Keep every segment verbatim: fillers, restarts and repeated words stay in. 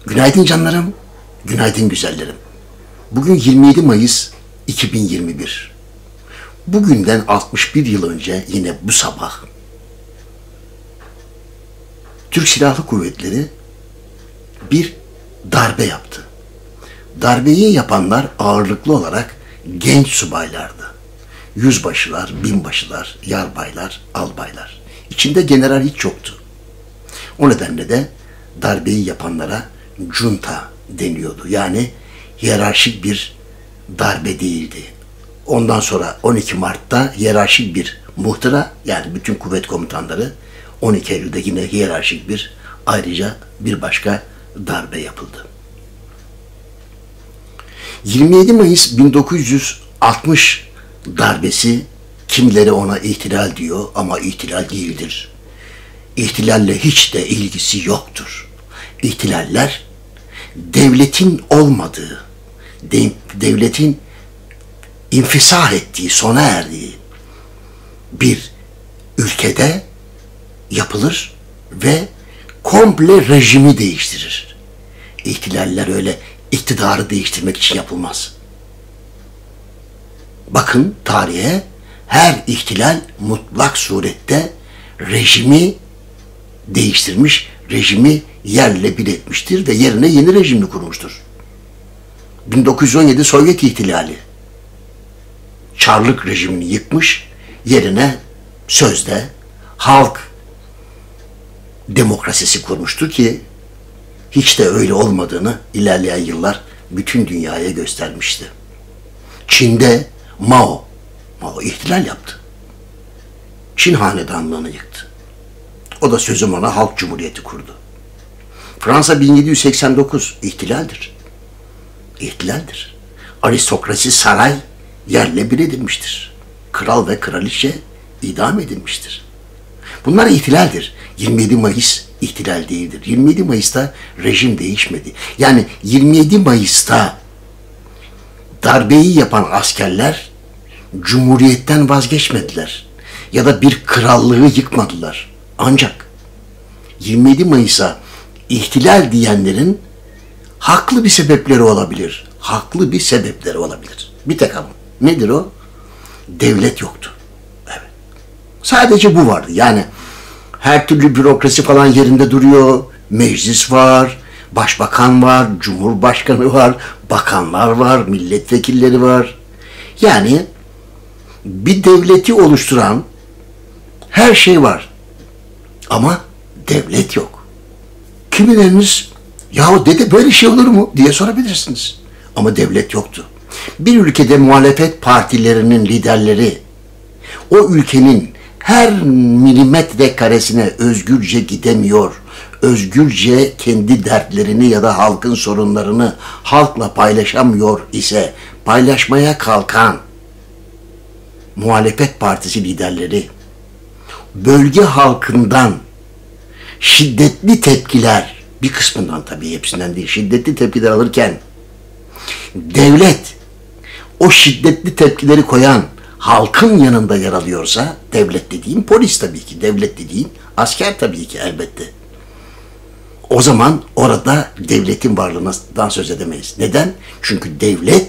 Günaydın canlarım, günaydın güzellerim. Bugün yirmi yedi Mayıs iki bin yirmi bir. Bugünden altmış bir yıl önce yine bu sabah Türk Silahlı Kuvvetleri bir darbe yaptı. Darbeyi yapanlar ağırlıklı olarak genç subaylardı. Yüzbaşılar, binbaşılar, yarbaylar, albaylar. İçinde general hiç yoktu. O nedenle de darbeyi yapanlara junta deniyordu. Yani hiyerarşik bir darbe değildi. Ondan sonra on iki Mart'ta hiyerarşik bir muhtıra, yani bütün kuvvet komutanları, on iki Eylül'de yine hiyerarşik bir, ayrıca bir başka darbe yapıldı. yirmi yedi Mayıs bin dokuz yüz altmış darbesi, kimileri ona ihtilal diyor ama ihtilal değildir. İhtilalle hiç de ilgisi yoktur. İhtilaller devletin olmadığı, devletin infisah ettiği, sona erdiği bir ülkede yapılır ve komple rejimi değiştirir. İhtilaller öyle iktidarı değiştirmek için yapılmaz. Bakın tarihe, her ihtilal mutlak surette rejimi değiştirmiş, rejimi yerle bir etmiştir ve yerine yeni rejimini kurmuştur. bin dokuz yüz on yedi Sovyet ihtilali Çarlık rejimini yıkmış, yerine sözde halk demokrasisi kurmuştur ki hiç de öyle olmadığını ilerleyen yıllar bütün dünyaya göstermişti. Çin'de Mao, Mao ihtilal yaptı. Çin hanedanlığını yıktı. O da sözüm ona Halk Cumhuriyeti kurdu. Fransa bin yedi yüz seksen dokuz ihtilaldir. İhtilaldir. Aristokrasi, saray yerle bir edilmiştir. Kral ve kraliçe idam edilmiştir. Bunlar ihtilaldir. yirmi yedi Mayıs ihtilal değildir. yirmi yedi Mayıs'ta rejim değişmedi. Yani yirmi yedi Mayıs'ta darbeyi yapan askerler Cumhuriyetten vazgeçmediler. Ya da bir krallığı yıkmadılar. Ancak yirmi yedi Mayıs'a ihtilal diyenlerin haklı bir sebepleri olabilir. Haklı bir sebepleri olabilir. Bir tek ama. Nedir o? Devlet yoktu. Evet. Sadece bu vardı. Yani her türlü bürokrasi falan yerinde duruyor. Meclis var, başbakan var, cumhurbaşkanı var, bakanlar var, milletvekilleri var. Yani bir devleti oluşturan her şey var. Ama devlet yok. Kimileriniz, yahu dede böyle şey olur mu diye sorabilirsiniz. Ama devlet yoktu. Bir ülkede muhalefet partilerinin liderleri o ülkenin her milimetre karesine özgürce gidemiyor, özgürce kendi dertlerini ya da halkın sorunlarını halkla paylaşamıyor ise, paylaşmaya kalkan muhalefet partisi liderleri bölge halkından şiddetli tepkiler, bir kısmından tabii hepsinden değil, şiddetli tepkiler alırken devlet o şiddetli tepkileri koyan halkın yanında yer alıyorsa, devlet dediğin polis tabii ki, devlet dediğin asker tabii ki elbette. O zaman orada devletin varlığından söz edemeyiz. Neden? Çünkü devlet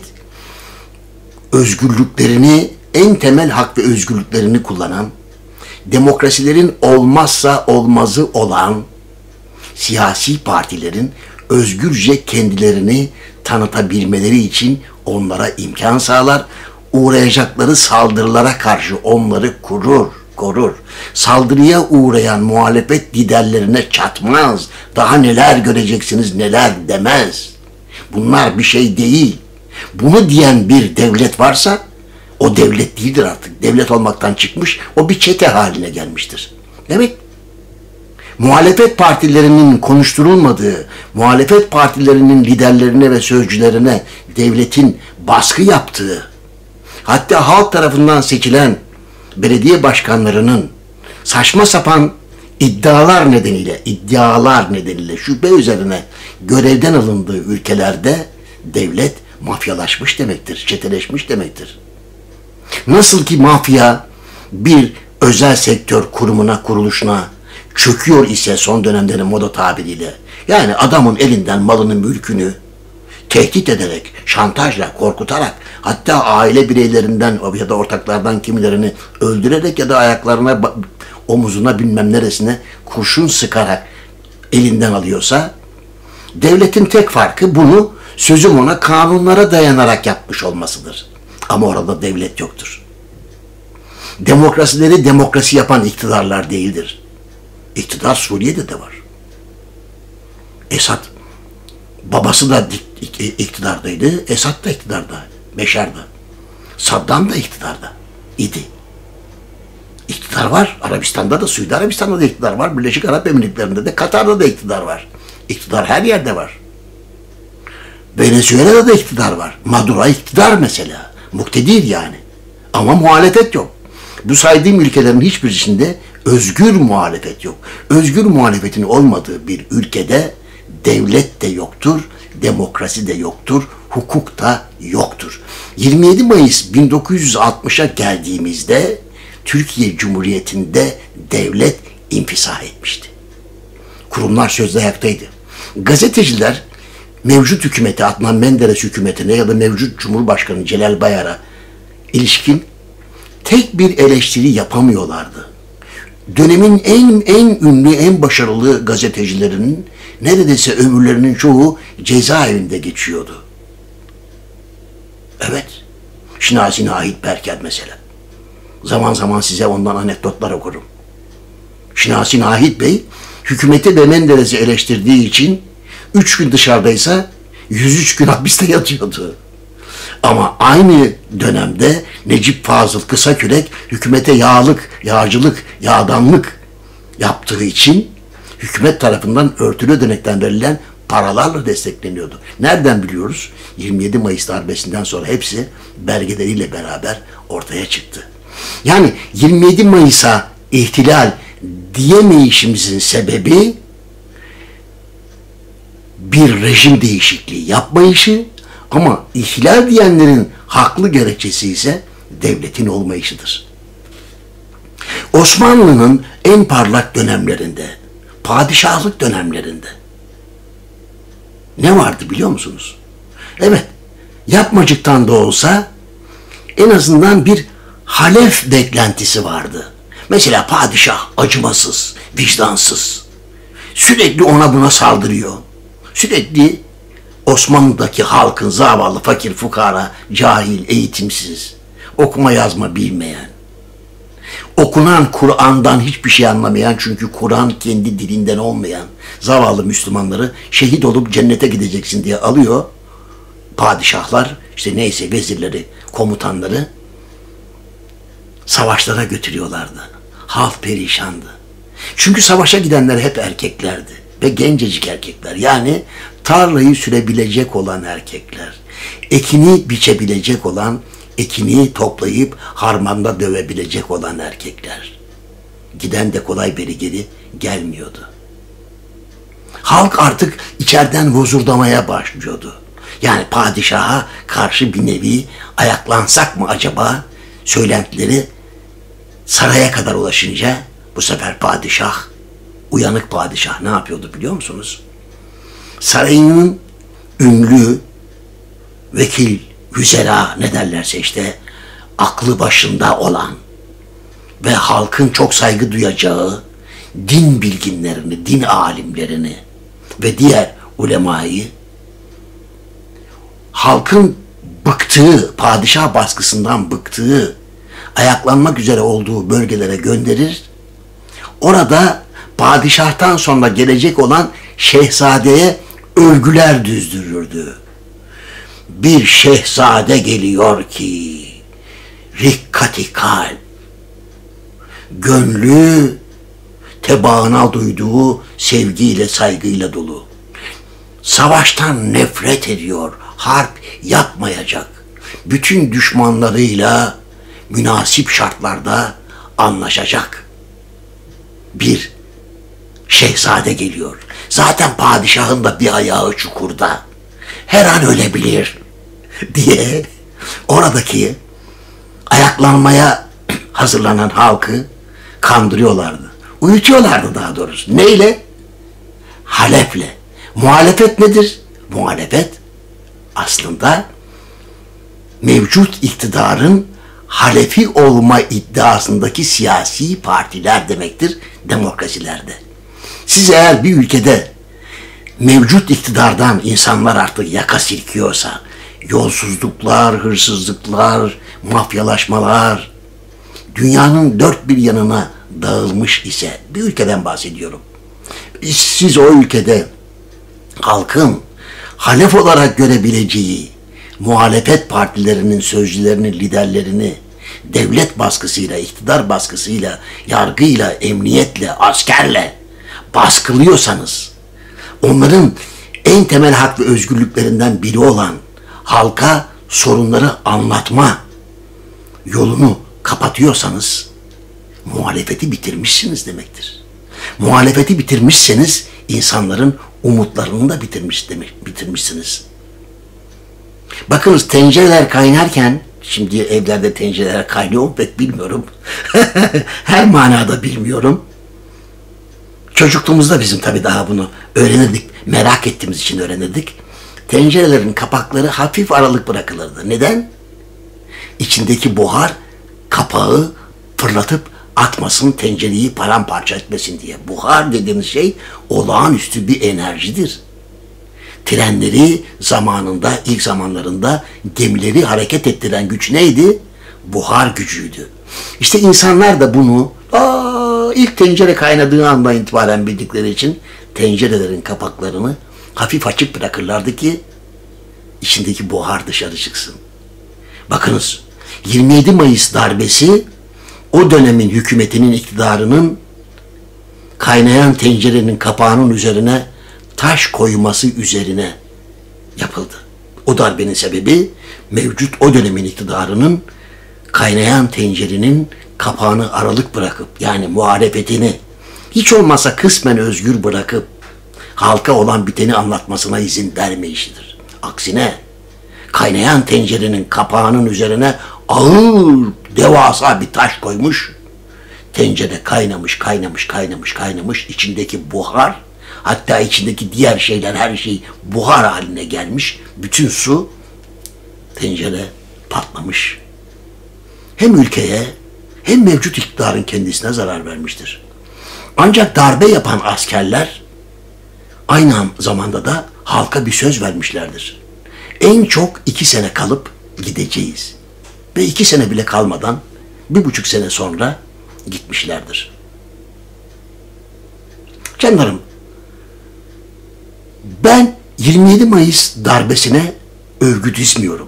özgürlüklerini, en temel hak ve özgürlüklerini kullanan, demokrasilerin olmazsa olmazı olan siyasi partilerin özgürce kendilerini tanıtabilmeleri için onlara imkan sağlar, uğrayacakları saldırılara karşı onları korur, korur. Saldırıya uğrayan muhalefet liderlerine çatmaz, daha neler göreceksiniz neler demez. Bunlar bir şey değil. Bunu diyen bir devlet varsa, o devlet değildir artık. Devlet olmaktan çıkmış, o bir çete haline gelmiştir. Demek muhalefet partilerinin konuşturulmadığı, muhalefet partilerinin liderlerine ve sözcülerine devletin baskı yaptığı, hatta halk tarafından seçilen belediye başkanlarının saçma sapan iddialar nedeniyle, iddialar nedeniyle şüphe üzerine görevden alındığı ülkelerde devlet mafyalaşmış demektir, çeteleşmiş demektir. Nasıl ki mafya bir özel sektör kurumuna, kuruluşuna çöküyor ise son dönemlerin moda tabiriyle, yani adamın elinden malını, mülkünü tehdit ederek, şantajla, korkutarak, hatta aile bireylerinden ya da ortaklardan kimilerini öldürerek ya da ayaklarına, omuzuna, bilmem neresine kurşun sıkarak elinden alıyorsa, devletin tek farkı bunu sözüm ona kanunlara dayanarak yapmış olmasıdır. Ama orada devlet yoktur. Demokrasileri demokrasi yapan iktidarlar değildir. İktidar Suriye'de de var. Esad, babası da iktidardaydı, Esad da iktidarda, Beşar da. Saddam da iktidarda idi. İktidar var. Arabistan'da da, Suudi Arabistan'da da iktidar var. Birleşik Arap Emirlikleri'nde de, Katar'da da iktidar var. İktidar her yerde var. Venezuela'da da iktidar var. Maduro iktidar mesela. Muktedir yani. Ama muhalefet yok. Bu saydığım ülkelerin hiçbirisinde özgür muhalefet yok. Özgür muhalefetin olmadığı bir ülkede devlet de yoktur, demokrasi de yoktur, hukuk da yoktur. yirmi yedi Mayıs bin dokuz yüz altmışa geldiğimizde Türkiye Cumhuriyeti'nde devlet infisah etmişti. Kurumlar sözde ayaktaydı. Gazeteciler mevcut hükümete, Adnan Menderes hükümetine ya da mevcut Cumhurbaşkanı Celal Bayar'a ilişkin tek bir eleştiri yapamıyorlardı. Dönemin en en ünlü, en başarılı gazetecilerinin neredeyse ömürlerinin çoğu cezaevinde geçiyordu. Evet. Şinasi Nahit Berker mesela. Zaman zaman size ondan anekdotlar okurum. Şinasi Nahit Bey, hükümeti ve Menderes'i eleştirdiği için üç gün dışarıdaysa yüz üç gün hapiste yatıyordu. Ama aynı dönemde Necip Fazıl Kısakürek hükümete yağlık, yağcılık, yağdanlık yaptığı için hükümet tarafından örtülü ödenekten verilen paralarla destekleniyordu. Nereden biliyoruz? yirmi yedi Mayıs darbesinden sonra hepsi belgeleriyle beraber ortaya çıktı. Yani yirmi yedi Mayıs'a ihtilal diyemeyişimizin sebebi bir rejim değişikliği yapmayışı, ama ihtilal diyenlerin haklı gerekçesi ise devletin olmayışıdır. Osmanlı'nın en parlak dönemlerinde, padişahlık dönemlerinde ne vardı biliyor musunuz? Evet, yapmacıktan da olsa en azından bir halef beklentisi vardı. Mesela padişah acımasız, vicdansız, sürekli ona buna saldırıyor. Sürekli Osmanlı'daki halkın zavallı, fakir, fukara, cahil, eğitimsiz, okuma yazma bilmeyen, okunan Kur'an'dan hiçbir şey anlamayan, çünkü Kur'an kendi dilinden olmayan zavallı Müslümanları şehit olup cennete gideceksin diye alıyor. Padişahlar, işte neyse vezirleri, komutanları savaşlara götürüyorlardı. Halk perişandı. Çünkü savaşa gidenler hep erkeklerdi ve gencecik erkekler. Yani tarlayı sürebilecek olan erkekler, ekini biçebilecek olan, ekini toplayıp harmanda dövebilecek olan erkekler. Giden de kolay beri geri gelmiyordu. Halk artık içeriden huzurdamaya başlıyordu. Yani padişaha karşı bir nevi ayaklansak mı acaba söylentileri saraya kadar ulaşınca bu sefer padişah, uyanık padişah ne yapıyordu biliyor musunuz? Sarayının ünlü vekil, vüzera ne derlerse işte aklı başında olan ve halkın çok saygı duyacağı din bilginlerini, din alimlerini ve diğer ulemayı halkın bıktığı, padişah baskısından bıktığı, ayaklanmak üzere olduğu bölgelere gönderir. Orada padişahtan sonra gelecek olan şehzadeye övgüler düzdürürdü. Bir şehzade geliyor ki rikkati kalp, gönlü tebaana duyduğu sevgiyle, saygıyla dolu. Savaştan nefret ediyor, harp yapmayacak. Bütün düşmanlarıyla münasip şartlarda anlaşacak bir şehzade geliyor. Zaten padişahın da bir ayağı çukurda. Her an ölebilir diye oradaki ayaklanmaya hazırlanan halkı kandırıyorlardı. Uyutuyorlardı daha doğrusu. Neyle? Halep'le. Muhalefet nedir? Muhalefet aslında mevcut iktidarın halefi olma iddiasındaki siyasi partiler demektir demokrasilerde. Siz eğer bir ülkede mevcut iktidardan insanlar artık yaka silkiyorsa, yolsuzluklar, hırsızlıklar, mafyalaşmalar dünyanın dört bir yanına dağılmış ise, bir ülkeden bahsediyorum. Siz o ülkede halkın halef olarak görebileceği muhalefet partilerinin sözcülerini, liderlerini devlet baskısıyla, iktidar baskısıyla, yargıyla, emniyetle, askerle baskılıyorsanız, onların en temel hak ve özgürlüklerinden biri olan halka sorunları anlatma yolunu kapatıyorsanız muhalefeti bitirmişsiniz demektir. Muhalefeti bitirmişseniz insanların umutlarını da bitirmiş demek, bitirmişsiniz. Bakınız tencereler kaynarken, şimdi evlerde tencereler kaynıyor mu pek bilmiyorum. Her manada bilmiyorum. Çocukluğumuzda bizim tabii daha bunu öğrenirdik. Merak ettiğimiz için öğrenirdik. Tencerelerin kapakları hafif aralık bırakılırdı. Neden? İçindeki buhar kapağı fırlatıp atmasın, tencereyi paramparça etmesin diye. Buhar dediğimiz şey olağanüstü bir enerjidir. Trenleri zamanında, ilk zamanlarında gemileri hareket ettiren güç neydi? Buhar gücüydü. İşte insanlar da bunu aa, ilk tencere kaynadığı andan itibaren bildikleri için tencerelerin kapaklarını hafif açık bırakırlardı ki içindeki buhar dışarı çıksın. Bakınız, yirmi yedi Mayıs darbesi o dönemin hükümetinin, iktidarının kaynayan tencerenin kapağının üzerine taş koyması üzerine yapıldı. O darbenin sebebi mevcut o dönemin iktidarının kaynayan tencerenin kapağını aralık bırakıp, yani muhalefetini hiç olmazsa kısmen özgür bırakıp halka olan biteni anlatmasına izin vermeyişidir. Aksine kaynayan tencerenin kapağının üzerine ağır, devasa bir taş koymuş. Tencere kaynamış, kaynamış, kaynamış, kaynamış. İçindeki buhar, hatta içindeki diğer şeyler, her şey buhar haline gelmiş. Bütün su, tencere patlamış. Hem ülkeye hem mevcut iktidarın kendisine zarar vermiştir. Ancak darbe yapan askerler aynı zamanda da halka bir söz vermişlerdir. En çok iki sene kalıp gideceğiz. Ve iki sene bile kalmadan bir buçuk sene sonra gitmişlerdir. Canlarım, ben yirmi yedi Mayıs darbesine övgü dizmiyorum.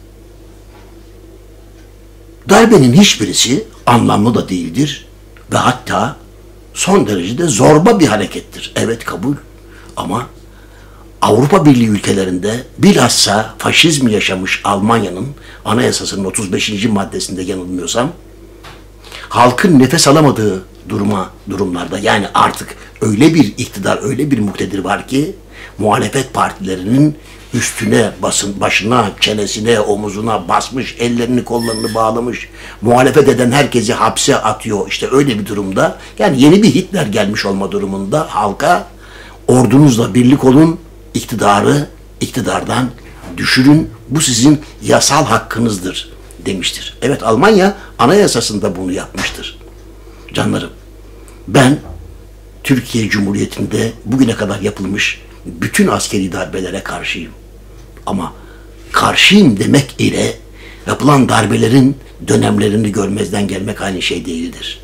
Darbenin hiçbirisi anlamlı da değildir ve hatta son derecede zorba bir harekettir. Evet, kabul. Ama Avrupa Birliği ülkelerinde, bilhassa faşizm yaşamış Almanya'nın anayasasının otuz beşinci maddesinde yanılmıyorsam, halkın nefes alamadığı duruma durumlarda, yani artık öyle bir iktidar, öyle bir muktedir var ki muhalefet partilerinin üstüne, basın, başına, çenesine, omuzuna basmış, ellerini kollarını bağlamış, muhalefet eden herkesi hapse atıyor. İşte öyle bir durumda, yani yeni bir Hitler gelmiş olma durumunda halka ordunuzla birlik olun, iktidarı iktidardan düşürün, bu sizin yasal hakkınızdır demiştir. Evet, Almanya anayasasında bunu yapmıştır. Canlarım, ben Türkiye Cumhuriyeti'nde bugüne kadar yapılmış bütün askeri darbelere karşıyım. Ama karşıyım demek ile yapılan darbelerin dönemlerini görmezden gelmek aynı şey değildir.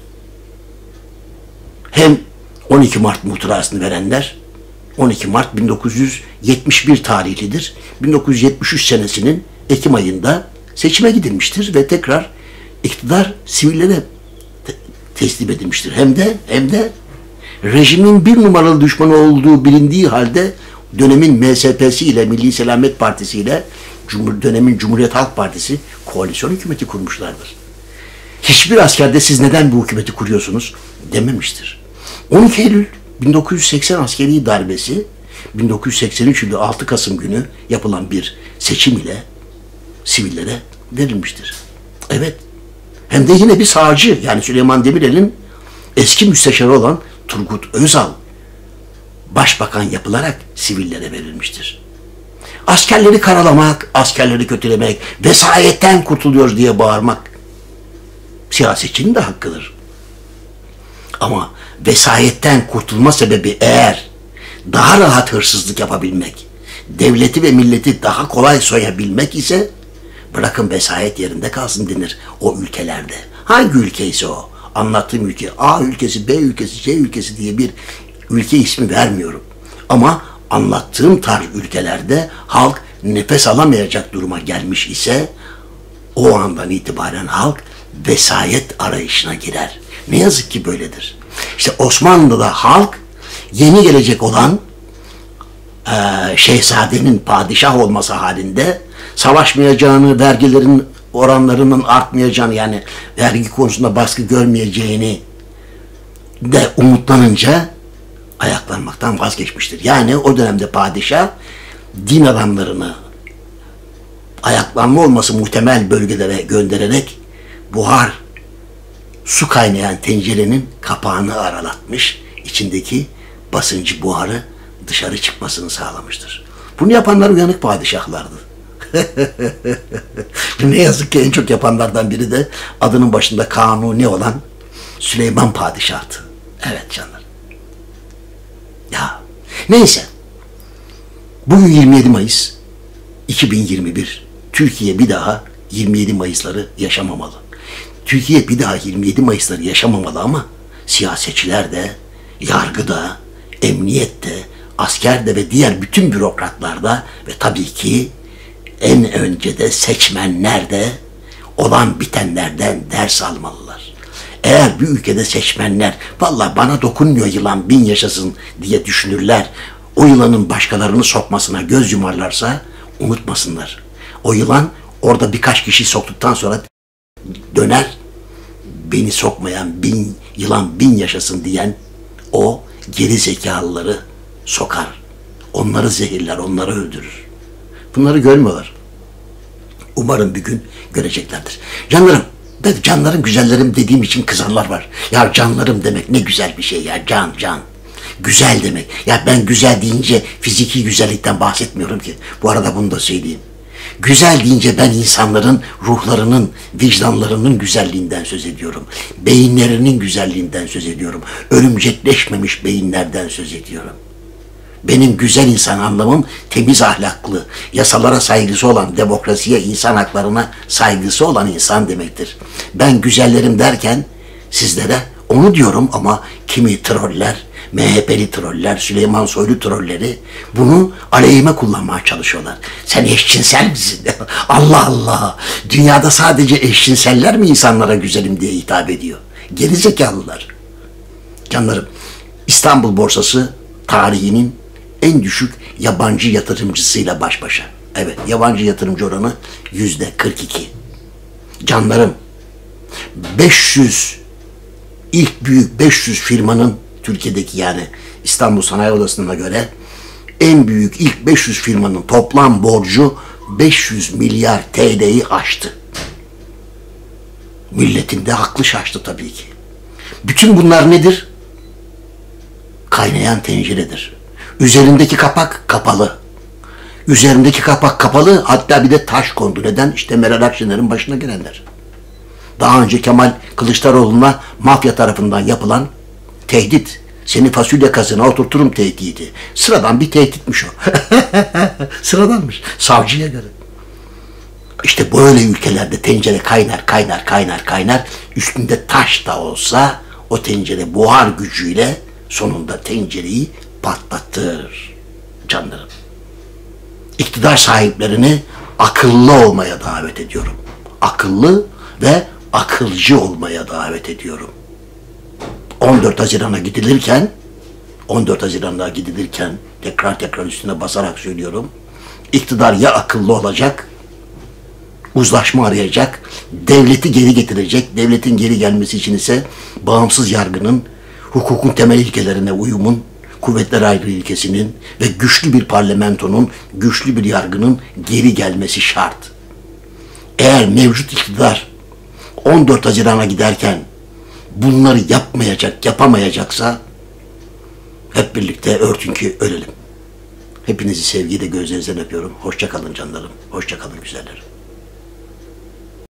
Hem on iki Mart muhtırasını verenler, on iki Mart bin dokuz yüz yetmiş bir tarihlidir. bin dokuz yüz yetmiş üç senesinin Ekim ayında seçime gidilmiştir ve tekrar iktidar sivillere te teslim edilmiştir. Hem de hem de rejimin bir numaralı düşmanı olduğu bilindiği halde dönemin M S P'si ile, Milli Selamet Partisi ile Cumhur, dönemin Cumhuriyet Halk Partisi koalisyon hükümeti kurmuşlardır. Hiçbir askerde siz neden bu hükümeti kuruyorsunuz dememiştir. on iki Eylül bin dokuz yüz seksen askeri darbesi bin dokuz yüz seksen üç yılı altı Kasım günü yapılan bir seçim ile sivillere verilmiştir. Evet. Hem de yine bir sağcı, yani Süleyman Demirel'in Eski müsteşarı olan Turgut Özal başbakan yapılarak sivillere verilmiştir. Askerleri karalamak, askerleri kötülemek, vesayetten kurtuluyoruz diye bağırmak siyasetçinin de hakkıdır. Ama vesayetten kurtulma sebebi eğer daha rahat hırsızlık yapabilmek, devleti ve milleti daha kolay soyabilmek ise bırakın vesayet yerinde kalsın denir o ülkelerde. Hangi ülke ise o. Anlattığım ülke A ülkesi, B ülkesi, C ülkesi diye bir ülke ismi vermiyorum. Ama anlattığım tarz ülkelerde halk nefes alamayacak duruma gelmiş ise o andan itibaren halk vesayet arayışına girer. Ne yazık ki böyledir. İşte Osmanlı'da halk yeni gelecek olan e, şehzadenin padişah olması halinde savaşmayacağını, vergilerin oranlarının artmayacağını, yani vergi konusunda baskı görmeyeceğini de umutlanınca ayaklanmaktan vazgeçmiştir. Yani o dönemde padişah din adamlarını ayaklanma olması muhtemel bölgelere göndererek buhar, su kaynayan tencerenin kapağını aralatmış, içindeki basıncı buharı dışarı çıkmasını sağlamıştır. Bunu yapanlar uyanık padişahlardı. Ne yazık ki en çok yapanlardan biri de adının başında Kanuni olan Süleyman Padişah'tı. Evet canlar. Ya neyse. Bugün yirmi yedi Mayıs iki bin yirmi bir. Türkiye bir daha yirmi yedi Mayıs'ları yaşamamalı. Türkiye bir daha yirmi yedi Mayıs'ları yaşamamalı ama siyasetçiler de, yargıda, emniyette, askerde ve diğer bütün bürokratlarda ve tabii ki en önce de seçmenler de olan bitenlerden ders almalılar. Eğer bir ülkede seçmenler vallahi bana dokunmuyor yılan bin yaşasın diye düşünürler, o yılanın başkalarını sokmasına göz yumarlarsa unutmasınlar. O yılan orada birkaç kişi soktuktan sonra döner, beni sokmayan bin yılan bin yaşasın diyen o geri zekalıları sokar. Onları zehirler, onları öldürür. Bunları görmüyorlar. Umarım bir gün göreceklerdir. Canlarım, ben canlarım güzellerim dediğim için kızanlar var. Ya canlarım demek ne güzel bir şey ya, can can. Güzel demek. Ya ben güzel deyince fiziki güzellikten bahsetmiyorum ki. Bu arada bunu da söyleyeyim. Güzel deyince ben insanların ruhlarının, vicdanlarının güzelliğinden söz ediyorum. Beyinlerinin güzelliğinden söz ediyorum. Örümcekleşmemiş beyinlerden söz ediyorum. Benim güzel insan anlamım temiz ahlaklı, yasalara saygısı olan, demokrasiye, insan haklarına saygısı olan insan demektir. Ben güzellerim derken sizlere onu diyorum ama kimi troller, M H P'li troller, Süleyman Soylu trolleri bunu aleyhime kullanmaya çalışıyorlar. Sen eşcinsel misin? Allah Allah! Dünyada sadece eşcinseller mi insanlara güzelim diye hitap ediyor? Gerizekalılar. Canlarım, İstanbul borsası tarihinin en düşük yabancı yatırımcısıyla baş başa. Evet, yabancı yatırımcı oranı yüzde kırk iki. Canlarım, beş yüz ilk büyük beş yüz firmanın Türkiye'deki, yani İstanbul Sanayi Odası'na göre en büyük ilk beş yüz firmanın toplam borcu beş yüz milyar T L'yi aştı. Milletin de aklı şaştı tabii ki. Bütün bunlar nedir? Kaynayan tenceredir. Üzerindeki kapak kapalı. Üzerindeki kapak kapalı, hatta bir de taş kondu. Neden? İşte Meral Akşener'in başına gelenler. Daha önce Kemal Kılıçdaroğlu'na mafya tarafından yapılan tehdit. Seni fasulye kazına oturturum tehdidi. Sıradan bir tehditmiş o. Sıradanmış. Savcıya göre. İşte böyle ülkelerde tencere kaynar, kaynar, kaynar, kaynar. Üstünde taş da olsa o tencere buhar gücüyle sonunda tencereyi patlatır. Canlarım. İktidar sahiplerini akıllı olmaya davet ediyorum. Akıllı ve akılcı olmaya davet ediyorum. on dört Haziran'a gidilirken on dört Haziran'a gidilirken tekrar tekrar üstüne basarak söylüyorum. İktidar ya akıllı olacak, uzlaşma arayacak, devleti geri getirecek. Devletin geri gelmesi için ise bağımsız yargının, hukukun temel ilkelerine uyumun, kuvvetler ayrılığı ilkesinin ve güçlü bir parlamentonun, güçlü bir yargının geri gelmesi şart. Eğer mevcut iktidar on dört Haziran'a giderken bunları yapmayacak, yapamayacaksa hep birlikte örtün ki ölelim. Hepinizi sevgiyle gözlerinizden öpüyorum. Hoşça kalın canlarım. Hoşça kalın güzellerim.